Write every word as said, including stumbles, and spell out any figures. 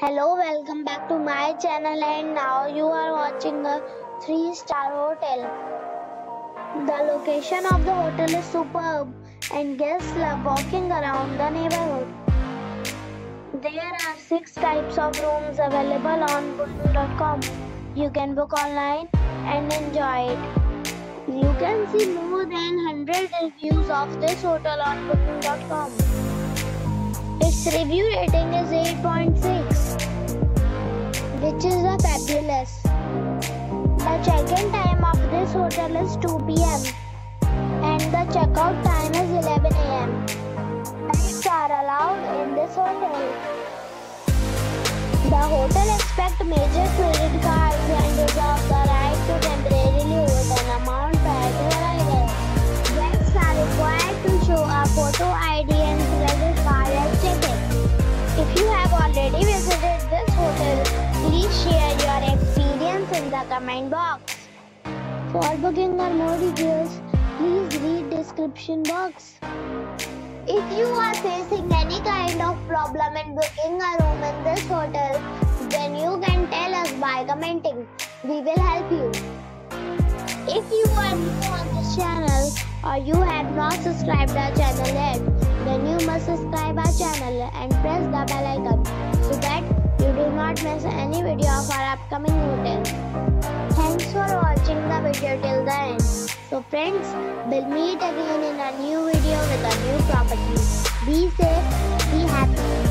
Hello, welcome back to my channel, and now you are watching a three star hotel. The location of the hotel is superb and guests love walking around the neighborhood. There are six types of rooms available on booking dot com. You can book online and enjoy it. You can see more than one hundred reviews of this hotel on booking dot com. Its review rating is eight point six, which is a fabulous. The check-in time of this hotel is two p m and the checkout time is eleven a m Pets are allowed in this hotel. The hotel accepts major credit cards and reserves the right to temporarily hold an amount prior to arrival. Guests are required to show a photo I D and credit card at check-in. If you have already visited this hotel, please share your experience in the comment box. For booking or more details, please read description box. If you are facing any kind of problem in booking a room in this hotel, then you can tell us by commenting. We will help you. If you are new on this channel or you have not subscribed our channel yet, then you must subscribe our channel and press the bell icon so that you do not miss any video of our upcoming hotel. Thanks for watching the video till the end. So friends, we'll meet again in a new video with a new property. Be safe, be happy.